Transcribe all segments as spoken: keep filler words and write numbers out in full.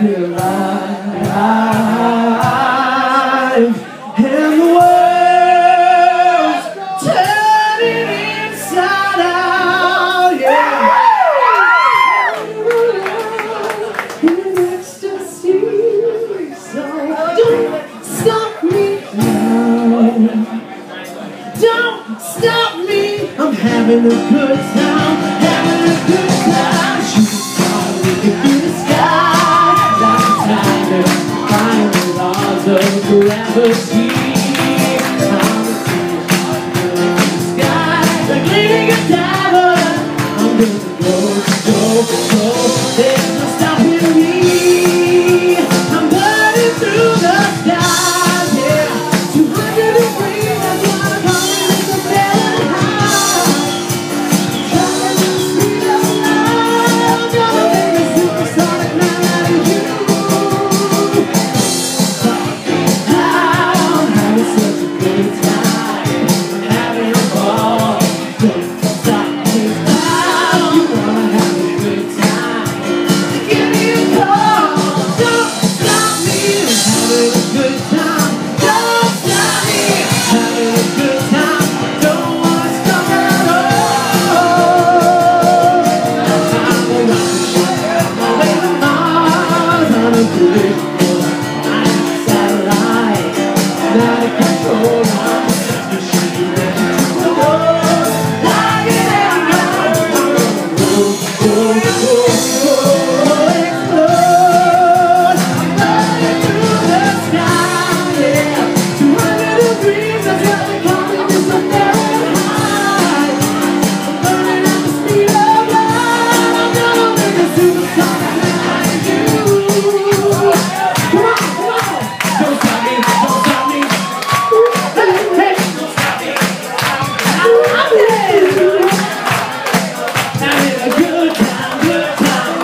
feel alive, and the world's turning inside out, yeah. In ecstasy, so don't stop me now. Don't stop me. I'm having a good time, having a good time. Shooting stars through the sky, like a tiger, flying the laws of gravity. I'm a fish, feeling the sky, like leading a diver. I'm gonna go, go, go. There's no stopping me. I'm burning through the skies, yeah. two hundred degrees, that's what I'm calling it, the Fahrenheit. Trying to speed up now, gonna make a supersonic man out of you. I'm having such a good time, having a ball. Don't stop me now, you wanna have a good time. Give me a call, don't stop me, having a good time. Don't stop me, having a good time. Don't wanna stop at all. I'm a rocket ship, my way to Mars, unpredictable. I'm a satellite, not a control. I'm a machine ready to go. Like an arrow, I'm gonna go, go, go, go, explode. I'm burning through the sky, yeah. two hundred degrees, that's what they call it, it's a Fahrenheit. I'm burning at the speed of light. I'm gonna make a supersonic man out of you. Come on, come on. Don't stop me, don't stop me. Hey, hey. Don't stop me. I'm in. Having a good time, good time.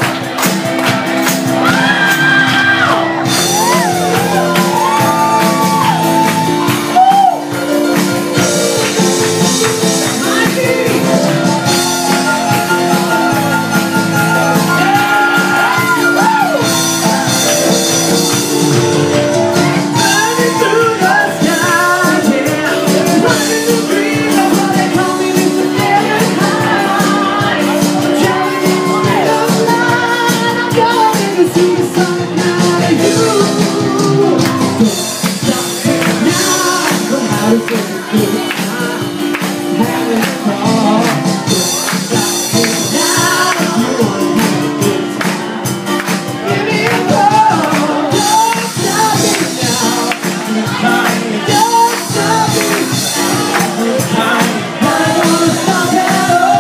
Burning through the skies, yeah. Running the breeze, that's what they call me, Mister Fahrenheit. Traveling in the speed of light, I'm gonna make a supersonic man out of you. Don't stop me now, know how to take a good time, having a ball. Don't stop me now, you wanna have a good time. Give me a call, don't stop me now. Don't stop me, I don't wanna stop at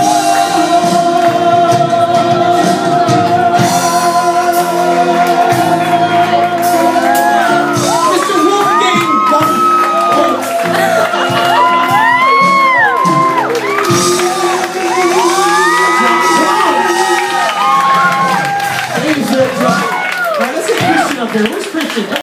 all. Mister Wolfgang von Ladies and gentlemen, now let's get Christian up here. Where's Christian?